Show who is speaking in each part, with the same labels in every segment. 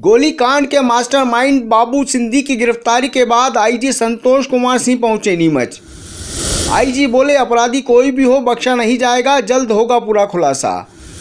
Speaker 1: गोलीकांड के मास्टरमाइंड बाबू सिंधी की गिरफ्तारी के बाद आईजी संतोष कुमार सिंह पहुंचे नीमच। आईजी बोले, अपराधी कोई भी हो बख्शा नहीं जाएगा, जल्द होगा पूरा खुलासा।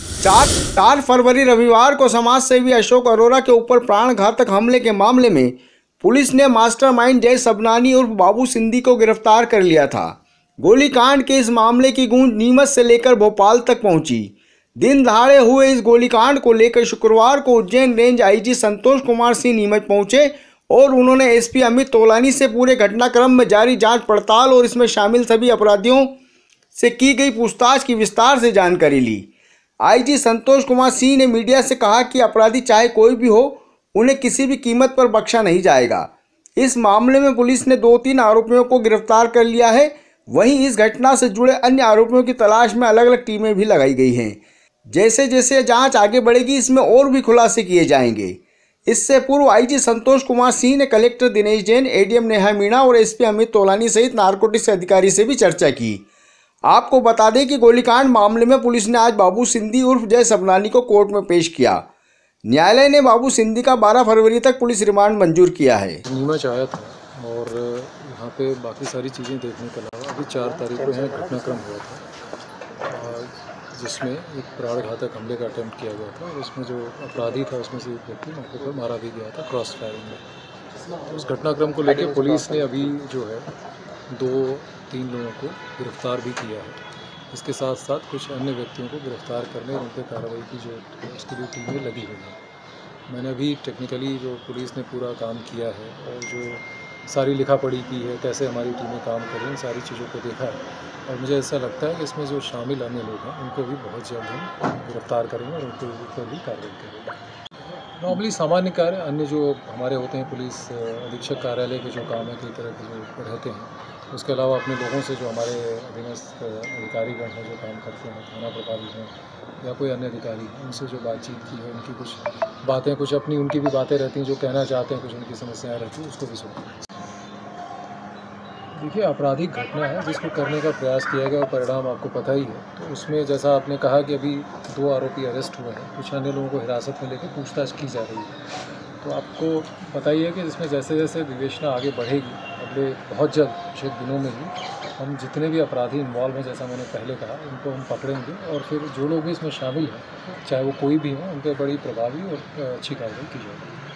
Speaker 1: 4 फरवरी रविवार को समाजसेवी अशोक अरोरा के ऊपर प्राणघातक हमले के मामले में पुलिस ने मास्टरमाइंड जय सबनानी उर्फ बाबू सिंधी को गिरफ्तार कर लिया था। गोलीकांड के इस मामले की गूंज नीमच से लेकर भोपाल तक पहुंची। दिन दहाड़े हुए इस गोलीकांड को लेकर शुक्रवार को उज्जैन रेंज आईजी संतोष कुमार सिंह नीमच पहुंचे और उन्होंने एसपी अमित तोलानी से पूरे घटनाक्रम में जारी जांच पड़ताल और इसमें शामिल सभी अपराधियों से की गई पूछताछ की विस्तार से जानकारी ली। आईजी संतोष कुमार सिंह ने मीडिया से कहा कि अपराधी चाहे कोई भी हो, उन्हें किसी भी कीमत पर बख्शा नहीं जाएगा। इस मामले में पुलिस ने 2-3 आरोपियों को गिरफ्तार कर लिया है। वहीं इस घटना से जुड़े अन्य आरोपियों की तलाश में अलग अलग टीमें भी लगाई गई हैं। जैसे जैसे जांच आगे बढ़ेगी, इसमें और भी खुलासे किए जाएंगे। इससे पूर्व आईजी संतोष कुमार सिंह ने कलेक्टर दिनेश जैन, एडीएम नेहा मीणा और एसपी अमित तोलानी सहित नारकोटिक्स अधिकारी से भी चर्चा की। आपको बता दें कि गोलीकांड मामले में पुलिस ने आज बाबू सिंधी उर्फ जय सबनानी को कोर्ट में पेश किया। न्यायालय ने बाबू सिंधी का 12 फरवरी तक पुलिस रिमांड मंजूर किया है।
Speaker 2: नीमच आया था और यहाँ पे बाकी सारी चीज़ें देखने के अलावा अभी 4 तारीख को यहाँ घटनाक्रम हुआ था, जिसमें एक प्राणघातक हमले का अटेम्प्ट किया गया था और उसमें जो अपराधी था उसमें से एक व्यक्ति मौके पर मारा भी गया था क्रॉस फायरिंग में। उस घटनाक्रम को लेकर पुलिस ने अभी जो है 2-3 लोगों को गिरफ्तार भी किया है। इसके साथ साथ कुछ अन्य व्यक्तियों को गिरफ्तार करने और उन पर कार्रवाई की जो उसके लिए टीमें लगी हुई हैं। मैंने अभी टेक्निकली जो पुलिस ने पूरा काम किया है और जो सारी लिखा पढ़ी की है, कैसे हमारी टीमें काम कर रही हैं, सारी चीज़ों को देखा है और मुझे ऐसा लगता है कि इसमें जो शामिल अन्य लोग हैं उनको भी बहुत जल्द हम गिरफ्तार करेंगे और उनके ऊपर भी कार्रवाई करेंगे। नॉर्मली सामान्य कार्य अन्य जो हमारे होते हैं, पुलिस अधीक्षक कार्यालय के जो काम है, कई तरह के जो रहते हैं, उसके अलावा अपने लोगों से जो हमारे अधीनस्थ अधिकारीगण हैं जो काम करते हैं, थाना प्रभारी हैं या कोई अन्य अधिकारी हैं, उनसे जो बातचीत की है, उनकी कुछ बातें, कुछ अपनी उनकी भी बातें रहती हैं जो कहना चाहते हैं, कुछ उनकी समस्याएं रहती हैं, उसको भी सुनते हैं। देखिए, आपराधिक घटना है जिसको करने का प्रयास किया गया और परिणाम आपको पता ही है। तो उसमें जैसा आपने कहा कि अभी 2 आरोपी अरेस्ट हुए हैं, कुछ अन्य लोगों को हिरासत में लेकर पूछताछ की जा रही है। तो आपको पता ही है कि इसमें जैसे जैसे विवेचना आगे बढ़ेगी, अगले बहुत जल्द कुछ दिनों में ही हम जितने भी अपराधी इन्वॉल्व हैं, जैसा मैंने पहले कहा, उनको हम पकड़ेंगे और फिर जो लोग भी इसमें शामिल हैं, चाहे वो कोई भी हो, उन पर बड़ी प्रभावी और अच्छी कार्रवाई की जाएगी।